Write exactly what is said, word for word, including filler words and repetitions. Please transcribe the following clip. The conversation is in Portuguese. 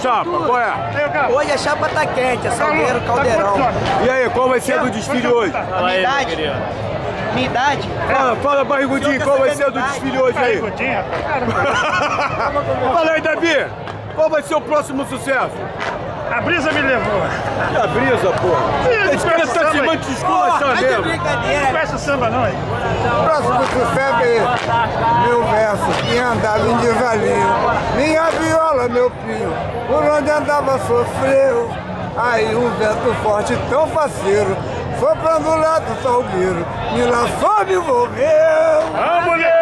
chapa? Qual é? Hoje a chapa tá quente, é Salgueiro, Caldeirão. E aí, qual vai ser do desfile hoje? Minha idade? Minha idade? Fala, fala, barrigudinho, qual vai ser do desfile hoje aí? Fala aí, Davi, qual vai ser o próximo sucesso? A brisa me levou. E a brisa, pô? Esse cara tá se mandando esculachar mesmo. Não conhece o samba, não, hein? O próximo sucesso é meu verso, que andava em devalinho. Minha viola, meu pinho, por onde andava sofreu. Aí um vento forte, tão faceiro, soprando lá do salgueiro, me laçou, me envolveu. Vamos, mulher!